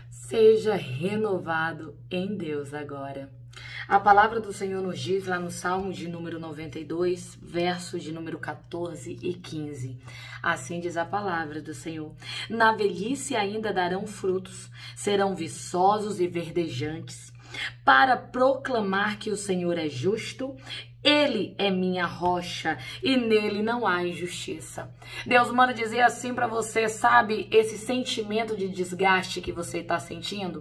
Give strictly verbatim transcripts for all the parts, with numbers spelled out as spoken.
Seja renovado em Deus agora. A palavra do Senhor nos diz lá no Salmo de número noventa e dois, verso de número quatorze e quinze. Assim diz a palavra do Senhor. Na velhice ainda darão frutos, serão viçosos e verdejantes, para proclamar que o Senhor é justo. Ele é minha rocha e nele não há injustiça. Deus manda dizer assim para você, sabe, esse sentimento de desgaste que você está sentindo?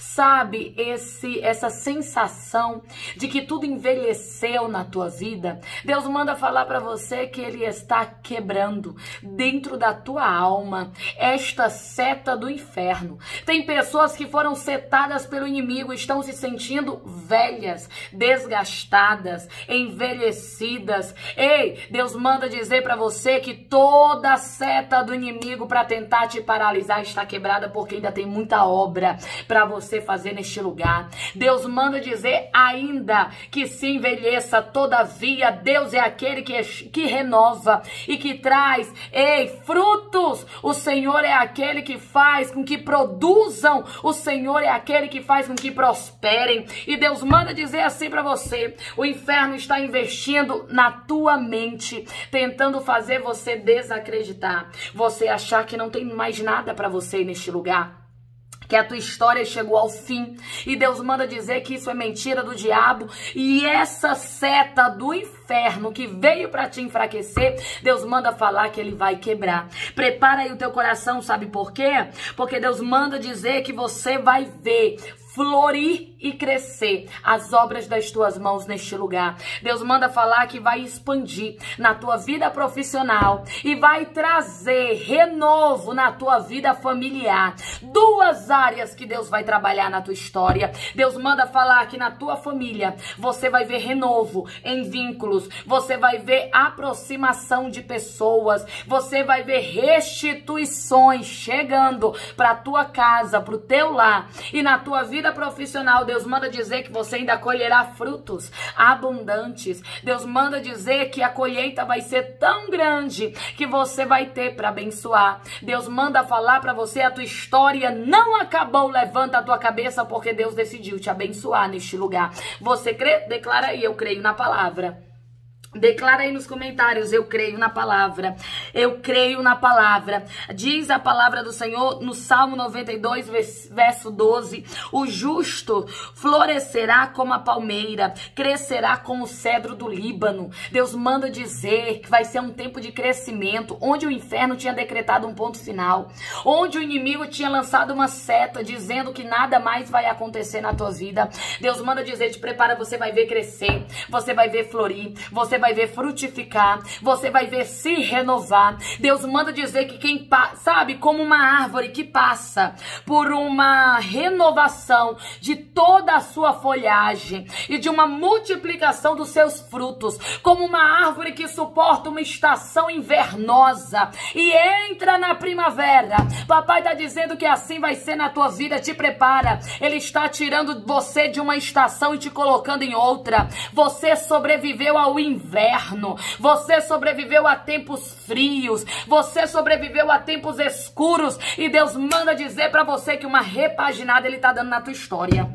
Sabe, esse, essa sensação de que tudo envelheceu na tua vida? Deus manda falar para você que ele está quebrando dentro da tua alma esta seta do inferno. Tem pessoas que foram setadas pelo inimigo, estão se sentindo velhas, desgastadas, envelhecidas. Ei, Deus manda dizer para você que toda a seta do inimigo para tentar te paralisar está quebrada, porque ainda tem muita obra para você fazer neste lugar. Deus manda dizer ainda que se envelheça, todavia Deus é aquele que, é, que renova e que traz, ei, frutos. O Senhor é aquele que faz com que produzam. O Senhor é aquele que faz com que prosperem. E Deus manda dizer assim para você: o inferno está está investindo na tua mente, tentando fazer você desacreditar, você achar que não tem mais nada para você neste lugar, que a tua história chegou ao fim. E Deus manda dizer que isso é mentira do diabo, e essa seta do inferno que veio para te enfraquecer, Deus manda falar que ele vai quebrar. Prepara aí o teu coração, sabe por quê? Porque Deus manda dizer que você vai ver florir e crescer as obras das tuas mãos neste lugar. Deus manda falar que vai expandir na tua vida profissional e vai trazer renovo na tua vida familiar. Duas áreas que Deus vai trabalhar na tua história. Deus manda falar que na tua família você vai ver renovo em vínculos, você vai ver aproximação de pessoas, você vai ver restituições chegando para tua casa, para o teu lar. E na tua vida profissional, Deus manda dizer que você ainda colherá frutos abundantes. Deus manda dizer que a colheita vai ser tão grande que você vai ter para abençoar. Deus manda falar para você: a tua história não acabou. Levanta a tua cabeça, porque Deus decidiu te abençoar neste lugar. Você crê? Declara aí: eu creio na palavra. Declara aí nos comentários: eu creio na palavra. Eu creio na palavra. Diz a palavra do Senhor no Salmo noventa e dois, verso doze: o justo florescerá como a palmeira, crescerá como o cedro do Líbano. Deus manda dizer que vai ser um tempo de crescimento, onde o inferno tinha decretado um ponto final, onde o inimigo tinha lançado uma seta dizendo que nada mais vai acontecer na tua vida. Deus manda dizer: te prepara, você vai ver crescer, você vai ver florir, você vai ver frutificar, você vai ver se renovar. Deus manda dizer que quem, sabe, como uma árvore que passa por uma renovação de toda a sua folhagem e de uma multiplicação dos seus frutos, como uma árvore que suporta uma estação invernosa e entra na primavera. Papai está dizendo que assim vai ser na tua vida. Te prepara. Ele está tirando você de uma estação e te colocando em outra. Você sobreviveu ao inverno. Inverno, você sobreviveu a tempos frios, você sobreviveu a tempos escuros, e Deus manda dizer para você que uma repaginada ele tá dando na tua história.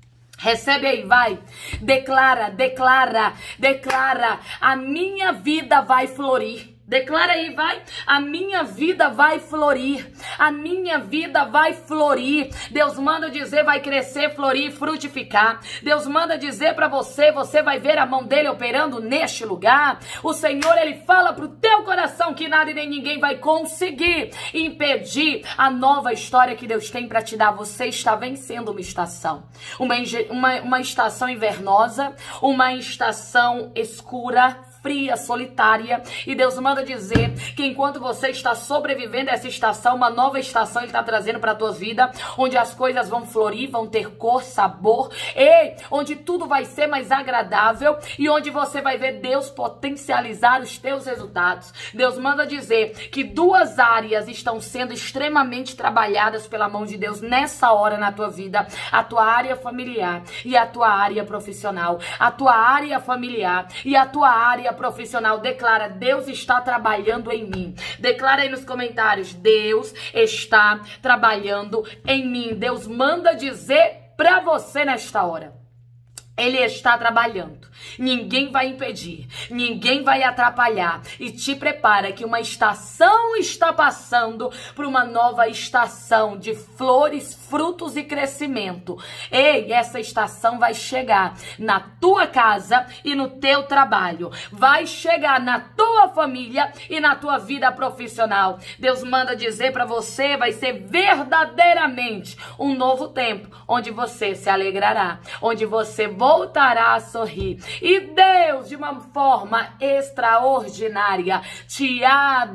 Recebe aí, vai. Declara, declara, declara: a minha vida vai florir. Declara aí, vai. A minha vida vai florir. A minha vida vai florir. Deus manda dizer: vai crescer, florir, frutificar. Deus manda dizer para você: você vai ver a mão dele operando neste lugar. O Senhor, ele fala pro teu coração que nada e nem ninguém vai conseguir impedir a nova história que Deus tem para te dar. Você está vencendo uma estação. Uma, uma, uma estação invernosa, uma estação escura, fria, solitária. E Deus manda dizer que enquanto você está sobrevivendo a essa estação, uma nova estação ele está trazendo para a tua vida, onde as coisas vão florir, vão ter cor, sabor, e onde tudo vai ser mais agradável e onde você vai ver Deus potencializar os teus resultados. Deus manda dizer que duas áreas estão sendo extremamente trabalhadas pela mão de Deus nessa hora na tua vida: a tua área familiar e a tua área profissional. A tua área familiar e a tua área vida profissional. Declara: Deus está trabalhando em mim. Declara aí nos comentários: Deus está trabalhando em mim. Deus manda dizer para você nesta hora: Ele está trabalhando. Ninguém vai impedir, ninguém vai atrapalhar. E te prepara que uma estação está passando por uma nova estação de flores, frutos e crescimento. Ei, essa estação vai chegar na tua casa e no teu trabalho. Vai chegar na tua família e na tua vida profissional. Deus manda dizer para você: vai ser verdadeiramente um novo tempo, onde você se alegrará, onde você voltará a sorrir. E Deus, de uma forma extraordinária, te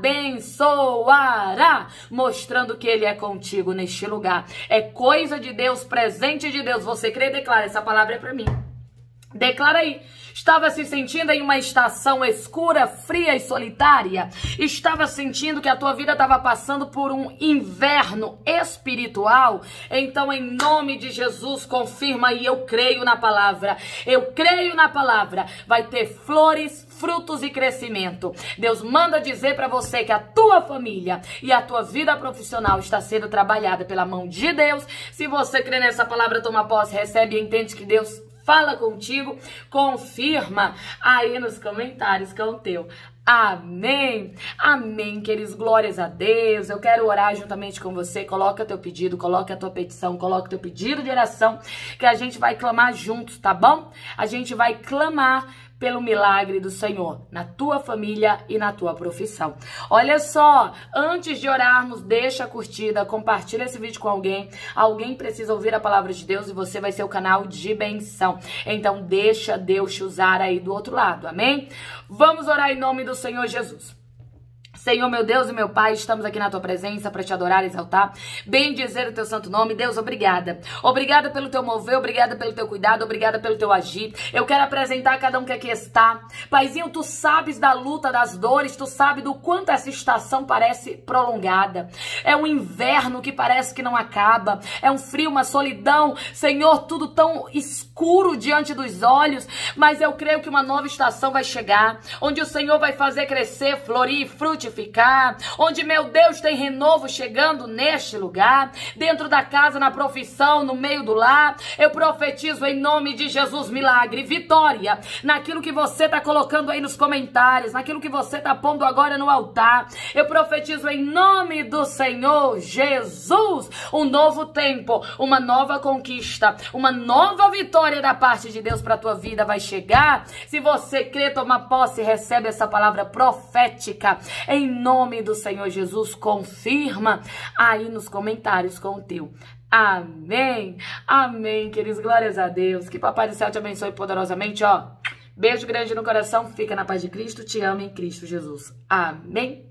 abençoará, mostrando que Ele é contigo neste lugar. É coisa de Deus, presente de Deus. Você crê? Declara: essa palavra é para mim. Declara aí. Estava se sentindo em uma estação escura, fria e solitária? Estava sentindo que a tua vida estava passando por um inverno espiritual? Então, em nome de Jesus, confirma, e eu creio na palavra. Eu creio na palavra. Vai ter flores, frutos e crescimento. Deus manda dizer para você que a tua família e a tua vida profissional está sendo trabalhada pela mão de Deus. Se você crê nessa palavra, toma posse, recebe e entende que Deus fala contigo, confirma aí nos comentários com o teu. Amém, amém, queridos, glórias a Deus. Eu quero orar juntamente com você. Coloca teu pedido, coloca a tua petição, coloca teu pedido de oração, que a gente vai clamar juntos, tá bom? A gente vai clamar pelo milagre do Senhor na tua família e na tua profissão. Olha só, antes de orarmos, deixa a curtida, compartilha esse vídeo com alguém. Alguém precisa ouvir a palavra de Deus e você vai ser o canal de benção. Então deixa Deus te usar aí do outro lado, amém? Vamos orar em nome do Senhor Jesus. Senhor, meu Deus e meu Pai, estamos aqui na tua presença para te adorar e exaltar, bem dizer o teu santo nome. Deus, obrigada. Obrigada pelo teu mover, obrigada pelo teu cuidado, obrigada pelo teu agir. Eu quero apresentar cada um que aqui está. Paizinho, tu sabes da luta, das dores, tu sabes do quanto essa estação parece prolongada. É um inverno que parece que não acaba. É um frio, uma solidão. Senhor, tudo tão escuro diante dos olhos. Mas eu creio que uma nova estação vai chegar, onde o Senhor vai fazer crescer, florir, frutificar. Onde, meu Deus, tem renovo chegando neste lugar, dentro da casa, na profissão, no meio do lar. Eu profetizo em nome de Jesus milagre, vitória, naquilo que você está colocando aí nos comentários, naquilo que você está pondo agora no altar. Eu profetizo em nome do Senhor Jesus um novo tempo, uma nova conquista, uma nova vitória da parte de Deus para a tua vida vai chegar. Se você crê, toma posse, recebe essa palavra profética. Em nome do Senhor Jesus, confirma aí nos comentários com o teu. Amém. Amém, queridos. Glórias a Deus. Que Papai do Céu te abençoe poderosamente, ó. Beijo grande no coração. Fica na paz de Cristo. Te amo em Cristo Jesus. Amém.